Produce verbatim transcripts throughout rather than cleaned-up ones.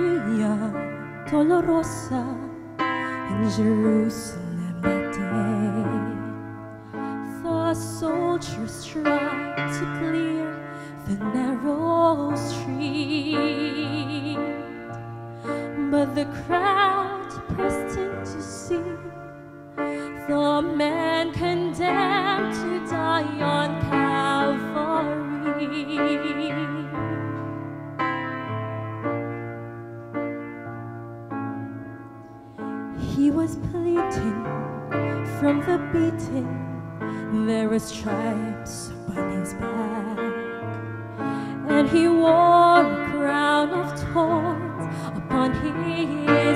Via Dolorosa in Jerusalem that day. The soldiers tried to clear the narrow street, but the crowd pressed in to see the man condemned to die on Calvary. He was bleeding from the beating. There were stripes upon his back, and he wore a crown of thorns upon his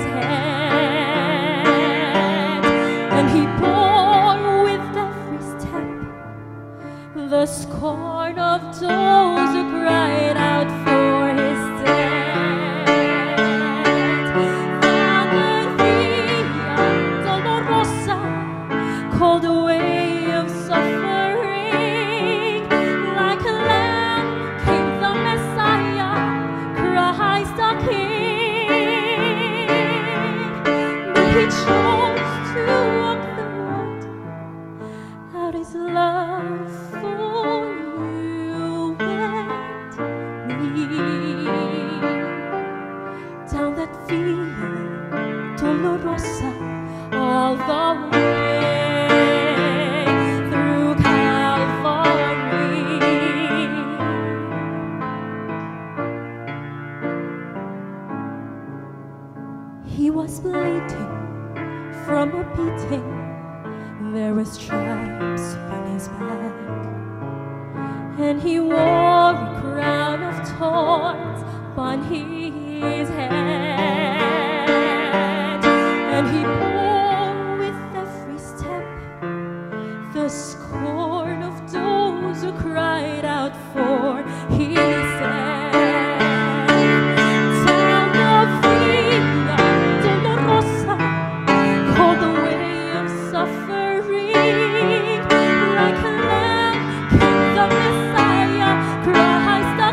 head. And he bore with every step the scorn of those who cried out for his death. The Via Dolorosa, called the way of suffering, like a lamb came the Messiah, Christ the King. But he chose to walk the road out his love for you and me. Down that Via Dolorosa, all the way through Calvary. He was bleeding from a beating. There were stripes on his back, and he wore a crown of thorns upon his head. And he bore with every step the scorn of those who cried out for his death. Down the Via Dolorosa, called the way of suffering, like a lamb came the Messiah, Christ the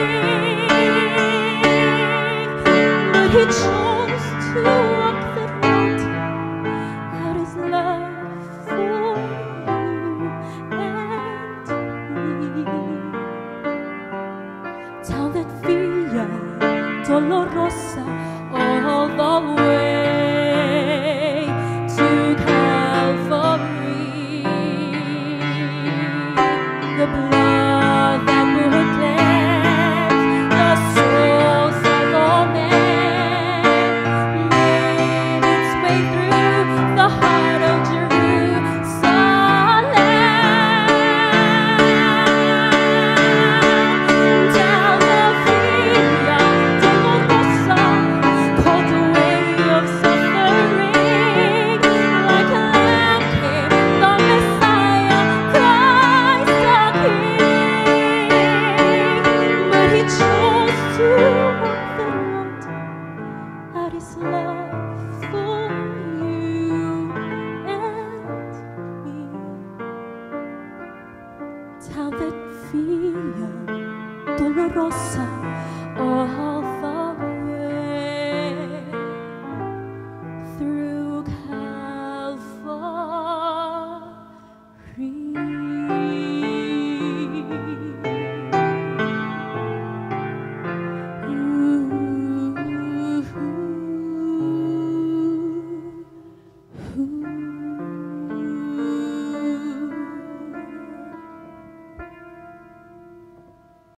King. But he chose to walk the road out his love for you and me. Down that Via Dolorosa, all the way to Calvary. The blood that would cleanse the souls of all men made its way through the heart of Jerusalem. Down the Via Dolorosa, called the way of suffering, like a lamb came the Messiah, Christ the King. But he chose to walk the road out his love for you and me. Down that Via Dolorosa, all the way through Calvary. Ooh, ooh, ooh.